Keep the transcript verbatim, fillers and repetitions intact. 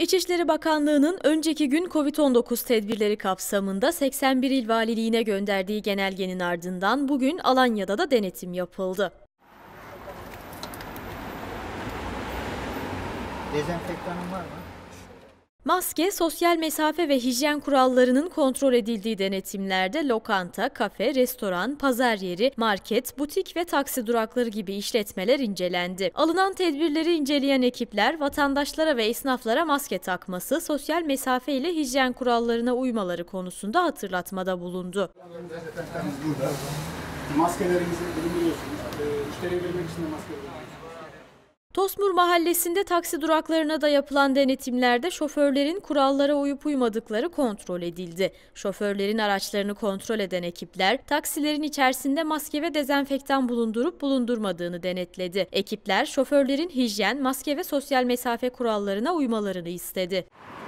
İçişleri Bakanlığı'nın önceki gün Covid on dokuz tedbirleri kapsamında seksen bir il valiliğine gönderdiği genelgenin ardından bugün Alanya'da da denetim yapıldı. Dezenfektanın var mı? Maske, sosyal mesafe ve hijyen kurallarının kontrol edildiği denetimlerde lokanta, kafe, restoran, pazar yeri, market, butik ve taksi durakları gibi işletmeler incelendi. Alınan tedbirleri inceleyen ekipler vatandaşlara ve esnaflara maske takması, sosyal mesafe ile hijyen kurallarına uymaları konusunda hatırlatmada bulundu. Burada. Maskelerinizi indiriyorsunuz. İşleri vermek için de maske veriyorsunuz. Tosmur Mahallesi'nde taksi duraklarına da yapılan denetimlerde şoförlerin kurallara uyup uymadıkları kontrol edildi. Şoförlerin araçlarını kontrol eden ekipler taksilerin içerisinde maske ve dezenfektan bulundurup bulundurmadığını denetledi. Ekipler şoförlerin hijyen, maske ve sosyal mesafe kurallarına uymalarını istedi.